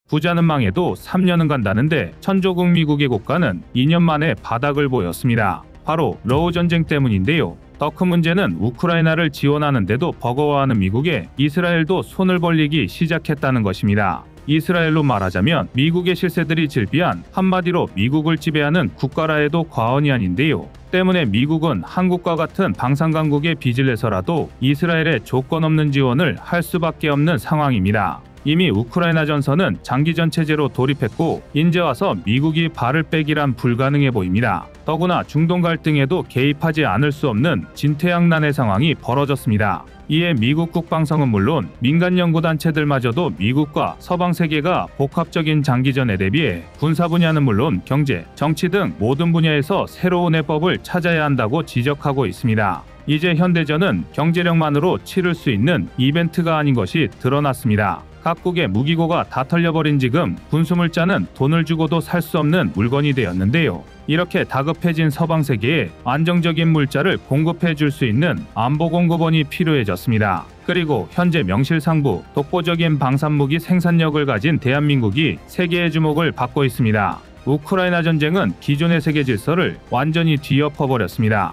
부자는 망해도 3년은 간다는데 천조국 미국의 고가는 2년 만에 바닥을 보였습니다. 바로 러우 전쟁 때문인데요. 더 큰 문제는 우크라이나를 지원하는데도 버거워하는 미국에 이스라엘도 손을 벌리기 시작했다는 것입니다. 이스라엘로 말하자면 미국의 실세들이 질비한, 한마디로 미국을 지배하는 국가라 해도 과언이 아닌데요. 때문에 미국은 한국과 같은 방산강국에 빚을 내서라도 이스라엘에 조건 없는 지원을 할 수밖에 없는 상황입니다. 이미 우크라이나 전선은 장기전 체제로 돌입했고 이제 와서 미국이 발을 빼기란 불가능해 보입니다. 더구나 중동 갈등에도 개입하지 않을 수 없는 진퇴양난의 상황이 벌어졌습니다. 이에 미국 국방성은 물론 민간 연구단체들마저도 미국과 서방 세계가 복합적인 장기전에 대비해 군사 분야는 물론 경제, 정치 등 모든 분야에서 새로운 해법을 찾아야 한다고 지적하고 있습니다. 이제 현대전은 경제력만으로 치를 수 있는 이벤트가 아닌 것이 드러났습니다. 각국의 무기고가 다 털려버린 지금 군수물자는 돈을 주고도 살 수 없는 물건이 되었는데요. 이렇게 다급해진 서방 세계에 안정적인 물자를 공급해 줄 수 있는 안보 공급원이 필요해졌습니다. 그리고 현재 명실상부 독보적인 방산무기 생산력을 가진 대한민국이 세계의 주목을 받고 있습니다. 우크라이나 전쟁은 기존의 세계 질서를 완전히 뒤엎어버렸습니다.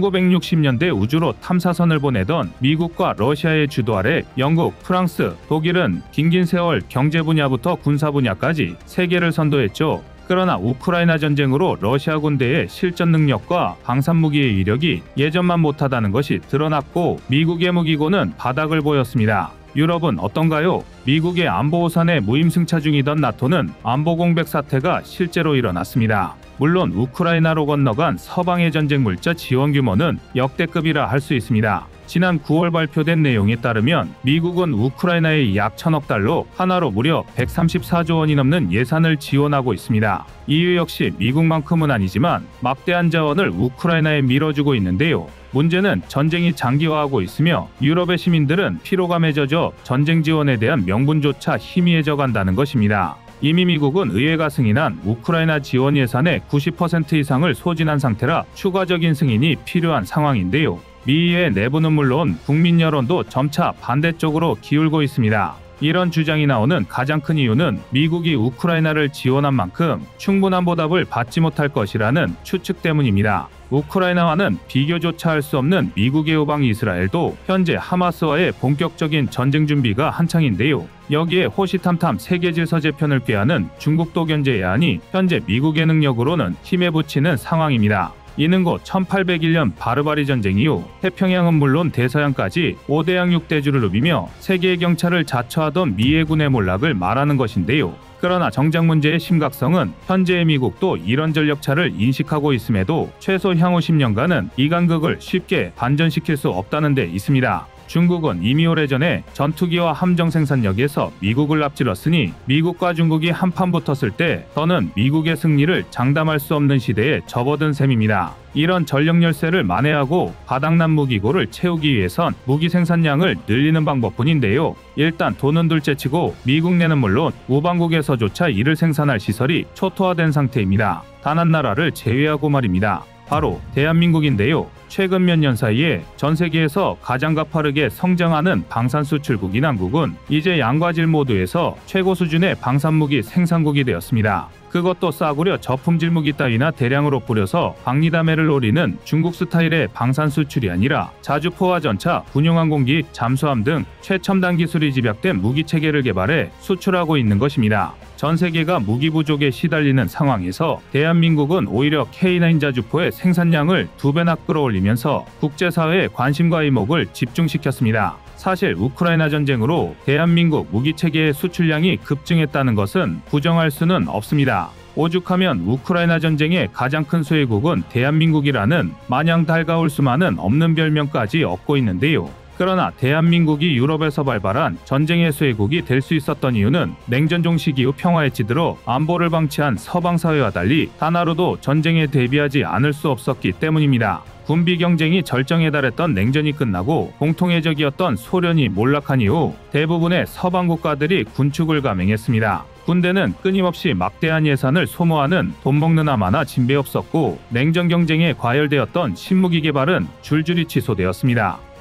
1960년대 우주로 탐사선을 보내던 미국과 러시아의 주도 아래 영국, 프랑스, 독일은 긴긴 세월 경제 분야부터 군사 분야까지 세계를 선도했죠. 그러나 우크라이나 전쟁으로 러시아 군대의 실전 능력과 방산무기의 위력이 예전만 못하다는 것이 드러났고 미국의 무기고는 바닥을 보였습니다. 유럽은 어떤가요? 미국의 안보호선에 무임승차 중이던 나토는 안보 공백 사태가 실제로 일어났습니다. 물론 우크라이나로 건너간 서방의 전쟁 물자 지원 규모는 역대급이라 할 수 있습니다. 지난 9월 발표된 내용에 따르면 미국은 우크라이나에 약 1,000억 달러, 하나로 무려 134조 원이 넘는 예산을 지원하고 있습니다. EU 역시 미국만큼은 아니지만 막대한 자원을 우크라이나에 밀어주고 있는데요. 문제는 전쟁이 장기화하고 있으며 유럽의 시민들은 피로감에 젖어 전쟁 지원에 대한 명분조차 희미해져 간다는 것입니다. 이미 미국은 의회가 승인한 우크라이나 지원 예산의 90% 이상을 소진한 상태라 추가적인 승인이 필요한 상황인데요. 미의회 내부는 물론 국민 여론도 점차 반대쪽으로 기울고 있습니다. 이런 주장이 나오는 가장 큰 이유는 미국이 우크라이나를 지원한 만큼 충분한 보답을 받지 못할 것이라는 추측 때문입니다. 우크라이나와는 비교조차 할 수 없는 미국의 우방 이스라엘도 현재 하마스와의 본격적인 전쟁 준비가 한창인데요. 여기에 호시탐탐 세계 질서 재편을 꾀하는 중국도 견제해야 하니 현재 미국의 능력으로는 힘에 부치는 상황입니다. 이는 곧 1801년 바르바리 전쟁 이후 태평양은 물론 대서양까지 5대양 6대주를 누비며 세계의 경찰을 자처하던 미해군의 몰락을 말하는 것인데요. 그러나 정작 문제의 심각성은 현재의 미국도 이런 전력차를 인식하고 있음에도 최소 향후 10년간은 이 간극을 쉽게 반전시킬 수 없다는 데 있습니다. 중국은 이미 오래전에 전투기와 함정 생산력에서 미국을 앞질렀으니 미국과 중국이 한판 붙었을 때 더는 미국의 승리를 장담할 수 없는 시대에 접어든 셈입니다. 이런 전력 열세를 만회하고 바닥난 무기고를 채우기 위해선 무기 생산량을 늘리는 방법뿐인데요. 일단 돈은 둘째치고 미국 내는 물론 우방국에서조차 이를 생산할 시설이 초토화된 상태입니다. 단 한 나라를 제외하고 말입니다. 바로 대한민국인데요. 최근 몇 년 사이에 전 세계에서 가장 가파르게 성장하는 방산 수출국인 한국은 이제 양과 질 모두에서 최고 수준의 방산무기 생산국이 되었습니다. 그것도 싸구려 저품질 무기 따위나 대량으로 뿌려서 박리담회를 노리는 중국 스타일의 방산 수출이 아니라 자주포와 전차, 군용항공기, 잠수함 등 최첨단 기술이 집약된 무기 체계를 개발해 수출하고 있는 것입니다. 전 세계가 무기 부족에 시달리는 상황에서 대한민국은 오히려 K9 자주포의 생산량을 2배나 끌어올리면서 국제사회의 관심과 이목을 집중시켰습니다. 사실 우크라이나 전쟁으로 대한민국 무기체계의 수출량이 급증했다는 것은 부정할 수는 없습니다. 오죽하면 우크라이나 전쟁의 가장 큰 수혜국은 대한민국이라는 마냥 달가울 수만은 없는 별명까지 얻고 있는데요. 그러나 대한민국이 유럽에서 발발한 전쟁의 수혜국이 될 수 있었던 이유는 냉전 종식 이후 평화에 찌들어 안보를 방치한 서방 사회와 달리 단 하루도 전쟁에 대비하지 않을 수 없었기 때문입니다. 군비 경쟁이 절정에 달했던 냉전이 끝나고 공통의 적이었던 소련이 몰락한 이후 대부분의 서방 국가들이 군축을 감행했습니다. 군대는 끊임없이 막대한 예산을 소모하는 돈 먹는 아마나 진배 없었고 냉전 경쟁에 과열되었던 신무기 개발은 줄줄이 취소되었습니다.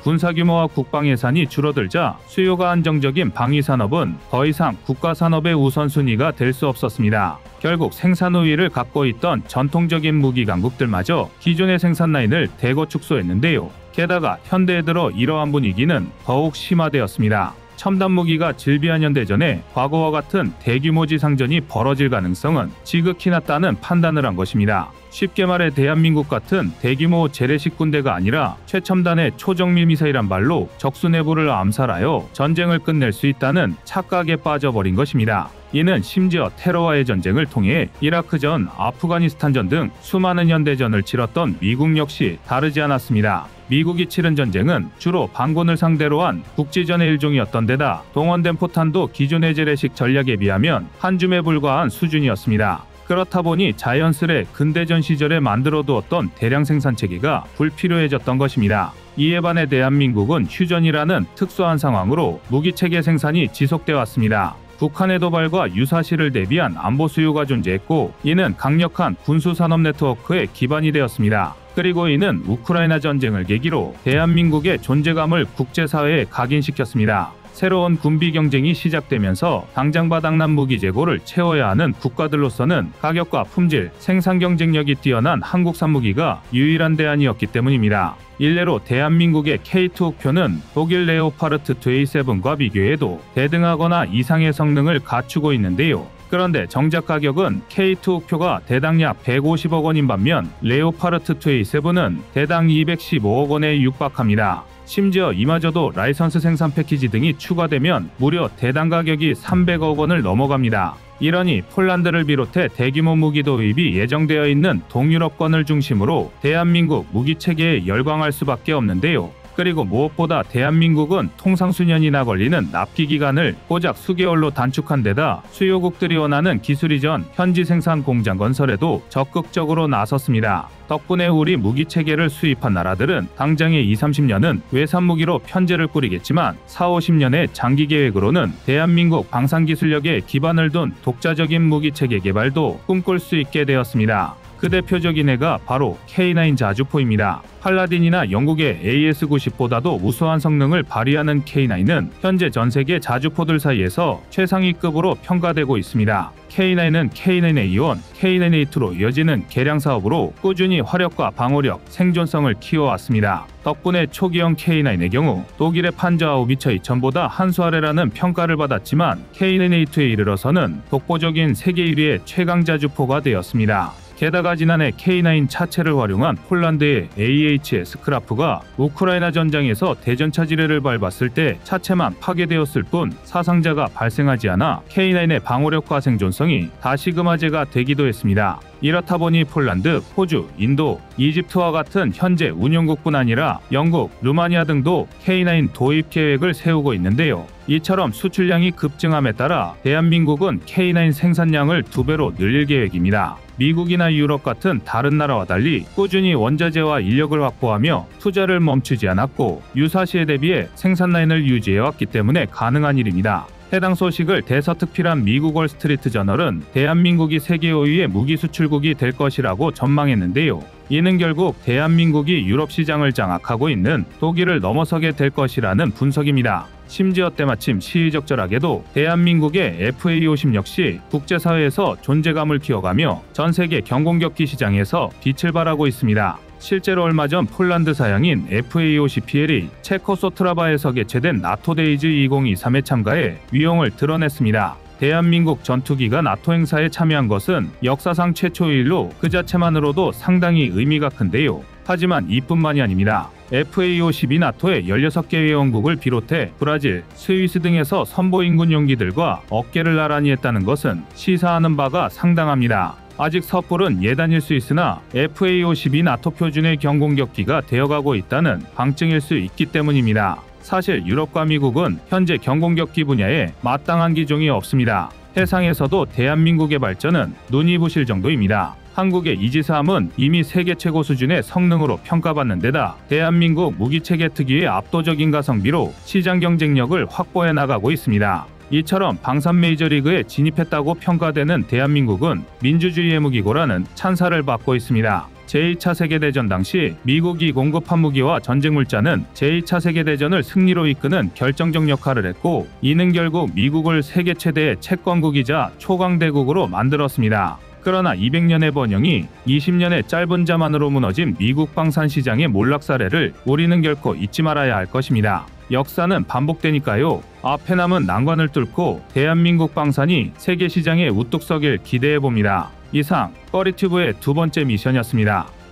군사규모와 국방 예산이 줄어들자 수요가 안정적인 방위산업은 더 이상 국가산업의 우선순위가 될 수 없었습니다. 결국 생산 우위를 갖고 있던 전통적인 무기 강국들마저 기존의 생산 라인을 대거 축소했는데요. 게다가 현대에 들어 이러한 분위기는 더욱 심화되었습니다. 첨단 무기가 즐비한 현대전에 과거와 같은 대규모 지상전이 벌어질 가능성은 지극히 낮다는 판단을 한 것입니다. 쉽게 말해 대한민국 같은 대규모 재래식 군대가 아니라 최첨단의 초정밀 미사일 한 발로 적수 내부를 암살하여 전쟁을 끝낼 수 있다는 착각에 빠져버린 것입니다. 이는 심지어 테러와의 전쟁을 통해 이라크전, 아프가니스탄전 등 수많은 현대전을 치렀던 미국 역시 다르지 않았습니다. 미국이 치른 전쟁은 주로 반군을 상대로 한 국지전의 일종이었던 데다 동원된 포탄도 기존의 재래식 전략에 비하면 한 줌에 불과한 수준이었습니다. 그렇다 보니 자연스레 근대전 시절에 만들어두었던 대량 생산 체계가 불필요해졌던 것입니다. 이에 반해 대한민국은 휴전이라는 특수한 상황으로 무기체계 생산이 지속되어 왔습니다. 북한의 도발과 유사시를 대비한 안보 수요가 존재했고 이는 강력한 군수산업 네트워크의 기반이 되었습니다. 그리고 이는 우크라이나 전쟁을 계기로 대한민국의 존재감을 국제사회에 각인시켰습니다. 새로운 군비 경쟁이 시작되면서 당장 바닥난 무기 재고를 채워야 하는 국가들로서는 가격과 품질, 생산 경쟁력이 뛰어난 한국산 무기가 유일한 대안이었기 때문입니다. 일례로 대한민국의 K2 옥표는 독일 레오파르트 2A7과 비교해도 대등하거나 이상의 성능을 갖추고 있는데요. 그런데 정작 가격은 K2 옥표가 대당 약 150억 원인 반면 레오파르트 2A7은 대당 215억 원에 육박합니다. 심지어 이마저도 라이선스 생산 패키지 등이 추가되면 무려 대당 가격이 300억 원을 넘어갑니다. 이러니 폴란드를 비롯해 대규모 무기 도입이 예정되어 있는 동유럽권을 중심으로 대한민국 무기체계에 열광할 수밖에 없는데요. 그리고 무엇보다 대한민국은 통상 수년이나 걸리는 납기 기간을 고작 수개월로 단축한 데다 수요국들이 원하는 기술 이전 현지 생산 공장 건설에도 적극적으로 나섰습니다. 덕분에 우리 무기체계를 수입한 나라들은 당장의 20-30년은 외산 무기로 편제를 꾸리겠지만 40-50년의 장기 계획으로는 대한민국 방산기술력에 기반을 둔 독자적인 무기체계 개발도 꿈꿀 수 있게 되었습니다. 그 대표적인 해가 바로 K9 자주포입니다. 팔라딘이나 영국의 AS-90보다도 우수한 성능을 발휘하는 K9은 현재 전 세계 자주포들 사이에서 최상위급으로 평가되고 있습니다. K9은 K9A1, K9A2로 이어지는 개량 사업으로 꾸준히 화력과 방어력, 생존성을 키워왔습니다. 덕분에 초기형 K9의 경우 독일의 판저하우비처 2000보다 한 수 아래라는 평가를 받았지만 K9A2에 이르러서는 독보적인 세계 1위의 최강 자주포가 되었습니다. 게다가 지난해 K9 차체를 활용한 폴란드의 AHS 크라프가 우크라이나 전장에서 대전차 지뢰를 밟았을 때 차체만 파괴되었을 뿐 사상자가 발생하지 않아 K9의 방어력과 생존성이 다시금 화제가 되기도 했습니다. 이렇다 보니 폴란드, 호주, 인도, 이집트와 같은 현재 운용국뿐 아니라 영국, 루마니아 등도 K9 도입 계획을 세우고 있는데요. 이처럼 수출량이 급증함에 따라 대한민국은 K9 생산량을 2배로 늘릴 계획입니다. 미국이나 유럽 같은 다른 나라와 달리 꾸준히 원자재와 인력을 확보하며 투자를 멈추지 않았고 유사시에 대비해 생산 라인을 유지해왔기 때문에 가능한 일입니다. 해당 소식을 대서특필한 미국 월스트리트 저널은 대한민국이 세계 5위의 무기 수출국이 될 것이라고 전망했는데요. 이는 결국 대한민국이 유럽 시장을 장악하고 있는 독일을 넘어서게 될 것이라는 분석입니다. 심지어 때마침 시의적절하게도 대한민국의 FA50 역시 국제사회에서 존재감을 키워가며 전세계 경공격기 시장에서 빛을 발하고 있습니다. 실제로 얼마 전 폴란드 사양인 FA50PL이 체코소트라바에서 개최된 나토데이즈 2023에 참가해 위용을 드러냈습니다. 대한민국 전투기가 나토 행사에 참여한 것은 역사상 최초의 일로 그 자체만으로도 상당히 의미가 큰데요. 하지만 이뿐만이 아닙니다. FA50이 나토의 16개 회원국을 비롯해 브라질, 스위스 등에서 선보인군 용기들과 어깨를 나란히 했다는 것은 시사하는 바가 상당합니다. 아직 섣불은 예단일 수 있으나 FA50이 나토 표준의 경공격기가 되어가고 있다는 방증일 수 있기 때문입니다. 사실 유럽과 미국은 현재 경공격기 분야에 마땅한 기종이 없습니다. 해상에서도 대한민국의 발전은 눈이 부실 정도입니다. 한국의 이지스함은 이미 세계 최고 수준의 성능으로 평가받는 데다 대한민국 무기체계 특유의 압도적인 가성비로 시장 경쟁력을 확보해 나가고 있습니다. 이처럼 방산 메이저리그에 진입했다고 평가되는 대한민국은 민주주의의 무기고라는 찬사를 받고 있습니다. 제2차 세계대전 당시 미국이 공급한 무기와 전쟁 물자는 제2차 세계대전을 승리로 이끄는 결정적 역할을 했고, 이는 결국 미국을 세계 최대의 채권국이자 초강대국으로 만들었습니다. 그러나 200년의 번영이 20년의 짧은 자만으로 무너진 미국 방산 시장의 몰락 사례를 우리는 결코 잊지 말아야 할 것입니다. 역사는 반복되니까요. 앞에 남은 난관을 뚫고 대한민국 방산이 세계 시장에 우뚝 서길 기대해 봅니다. 이상 꺼리튜브의 두 번째 미션이었습니다.